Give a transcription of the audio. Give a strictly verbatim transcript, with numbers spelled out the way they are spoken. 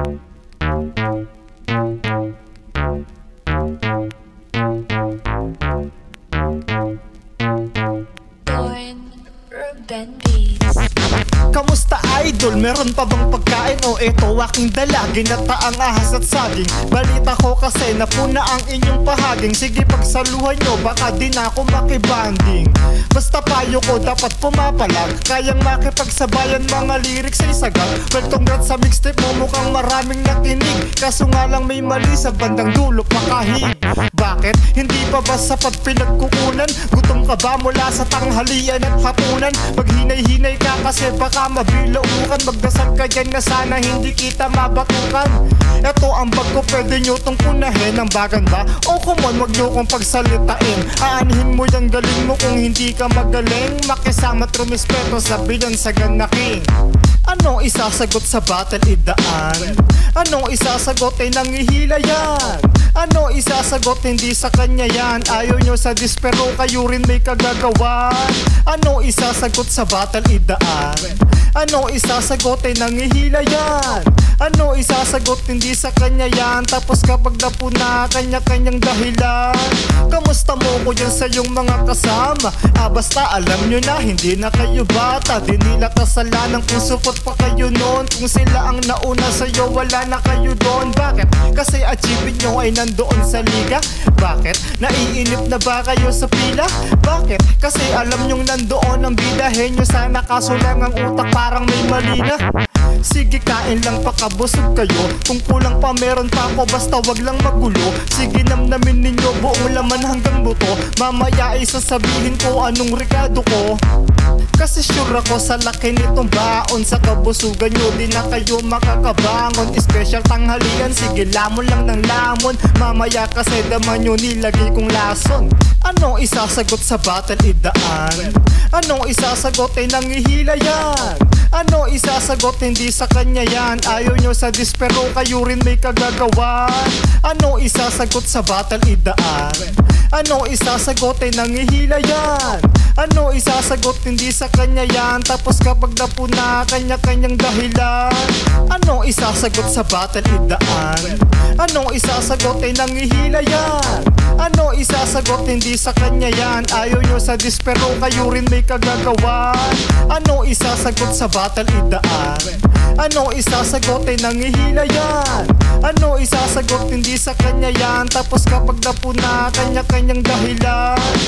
Kamusta idol? Meron pa bang pagkain? O eto aking dala, ginataang ahas at saging. Balita ko kasi napuna ang inyong pahaging. Sige pagsaluhan nyo, baka di na ako makibanding. Basta payo ko dapat pumapalag, kayang makipagsabayan mga lyrics ay sagat. Well congrats sa mixtape mo, mukhang maraming nakinig. Kaso nga lang may mali sa bandang dulo pakahig. Bakit? Hindi pa ba sapat pinagkukunan? Gutom ka ba mula sa tanghalian at hapunan? Maghinay-hinay ka kasi baka mabilaukan. Magdasal ka dyan na sana hindi kita mabatukan. Eto ang bag ko, pwede nyo tong punahin. Ang bagan ba? O come on, wag nyo kong pagsalitain. Aanhin mo yung galing mo kung hindi ka magaling. Makisama at rumispeto sa binansagan na king. Anong isasagot sa battle idaan? Anong isasagot ay nangihila yan? Ano isasagot hindi sa kanya yan? Ayaw nyo sa dis pero kayo rin may kagagawan. Ano isasagot sa battle idaan? Ano isasagot ay nangihila yan? Ano isasagot hindi sa kanya yan? Tapos kapag napuna kanya-kanyang dahilan. Kamusta mo ko dyan sa iyong mga kasama? Ah basta alam nyo na hindi na kayo bata. Di nila kasalanan kung support pa kayo noon. Kung sila ang nauna sa'yo wala na kayo doon. Bakit? Kasi achievement nyo ay nandoon sa liga. Bakit? Naiinip na ba kayo sa pila? Bakit? Kasi alam nyong nandoon ang bidahin nyo. Sana kaso lang ang utak parang may mali na. Sige kain lang pakabusog kayo. Kung kulang pa meron pa ako basta wag lang magulo. Sige namnamin ninyo buong laman hanggang buto. Mamaya ay sasabihin ko anong rekado ko. Kasi sure ako sa laki nitong baon. Sa kabusugan nyo di na kayo makakabangon. Special tanghalian, sige lamon lang ng lamon. Mamaya kasi daman nyo nilagay kong lason. Anong isasagot sa battle idaan? Anong isasagot ay nangihila yan? Ano isasagot hindi sa kanya yan? Ayaw nyo sa dis pero kayo rin may kagagawan. Ano isasagot sa battle idaan? Ano isasagot ay nangihila yan? Ano isasagot hindi sa kanya yan? Tapos kapag napuna kanya-kanyang dahilan. Ano isasagot sa battle idaan? Ano isasagot ay nangihila yan? Ano isasagot hindi sa kanya yan? Ayaw nyo sa dis pero kayo rin may kagagawan. Ano isasagot sa battle idaan? Ano isasagot ay nangihila yan? Ano isasagot hindi sa kanya yan? Tapos kapag napuna kanya-kanyang dahilan.